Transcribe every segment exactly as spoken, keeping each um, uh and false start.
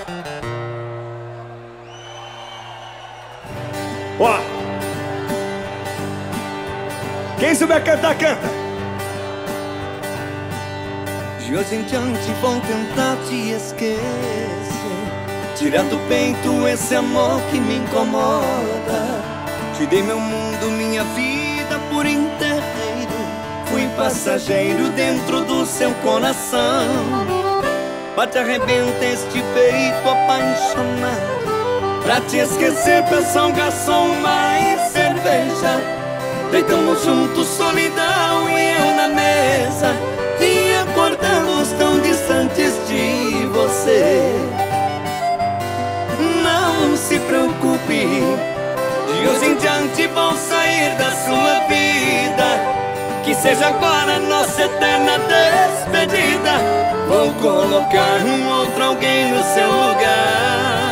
Ó, quem souber cantar, canta. De hoje em diante vou tentar te esquecer, tirar do peito esse amor que me incomoda. Te dei meu mundo, minha vida por inteiro. Fui passageiro dentro do seu coração. Bate, arrebenta este peito apaixonado. Pra te esquecer, peço um garçom, mais cerveja. Deitamos juntos, solidão e eu na mesa, e acordamos tão distantes de você. Não se preocupe, de hoje em diante vou sair da sua vida. Que seja agora nossa eterna despedida. Vou colocar um outro alguém no seu lugar.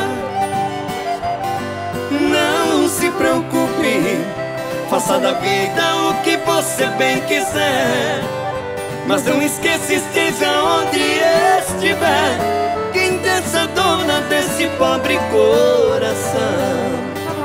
Não se preocupe, faça da vida o que você bem quiser, mas não esqueça, esteja onde estiver, quem dessa dona desse pobre coração.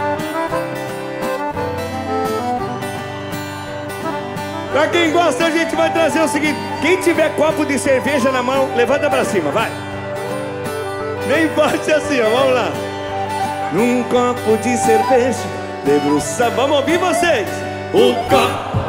Pra quem gosta, a gente vai trazer o seguinte: quem tiver copo de cerveja na mão, levanta pra cima, vai. Nem pode ser assim, ó, vamos lá. Num copo de cerveja, debruça, vamos ouvir vocês. O copo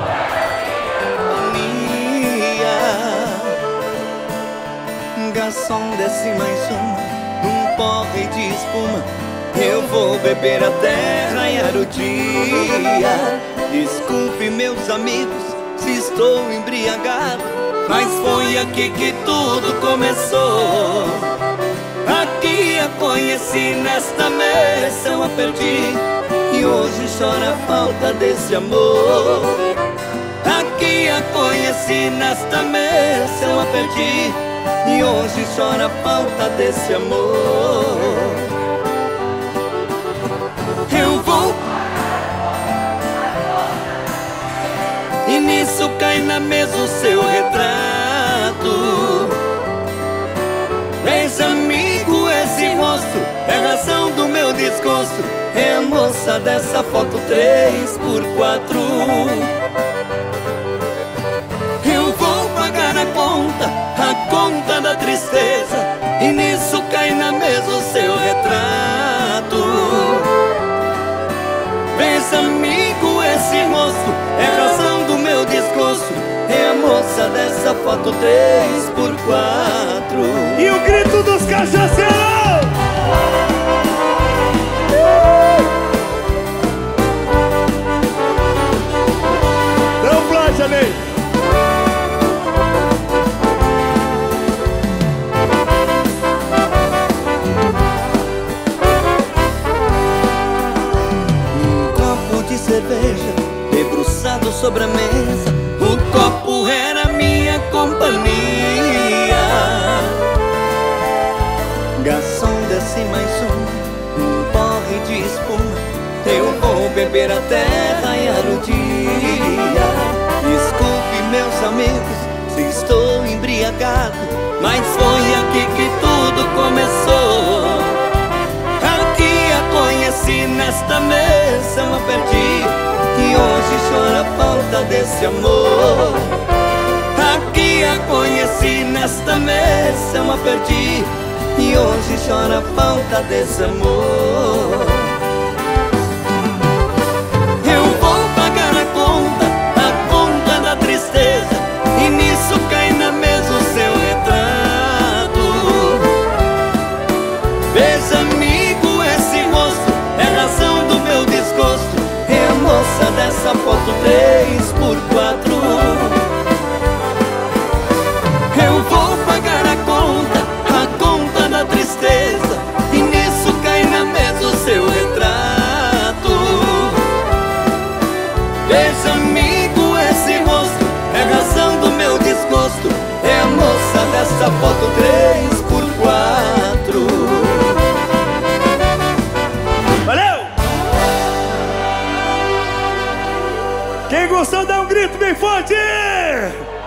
minha. Garçom, desce mais uma, num porre de espuma. Eu vou beber até raiar o dia. Desculpe, meus amigos, se estou embriagado, mas foi aqui que tudo começou. Aqui a conheci, nesta mesa eu a perdi, e hoje chora a falta desse amor. Aqui a conheci, nesta mesa eu a perdi, e hoje chora a falta desse amor. Eu vou, e nisso cai na mesa o seu retrato. Eis, amigo, esse rosto é a razão do meu desgosto. É a moça dessa foto três por quatro. Eu vou pagar a conta, a conta da tristeza, e nisso cai na mesa o seu retrato. Eis, amigo, esse rosto é a razão do meu desgosto. É a moça dessa foto três por quatro. E o grito dos cachaceiros! Não plaja, Ney! Um copo de cerveja debruçado sobre a mesa. O copo era minha companhia. Garçom, desce mais um, um porre de espuma. Eu vou beber até raiar o dia. Desculpe, meus amigos, se estou embriagado, mas foi aqui que tudo começou. Aqui a conheci, nesta mesa eu a perdi, e hoje chora a falta desse amor. Aqui a conheci, nesta mesa eu a perdi, e hoje chora a falta desse amor. Eu vou pagar a conta, a conta da tristeza, e nisso cai na mesa o seu retrato. Veja, amigo, esse rosto é a razão do meu desgosto. É a moça dessa foto três por quatro. Eu vou pagar a conta, a conta da tristeza, e nisso cai na mesa o seu retrato. Veja, amigo, esse rosto é a razão do meu desgosto. É a moça dessa foto três por quatro. Valeu! Quem gostou, dá um grito bem forte!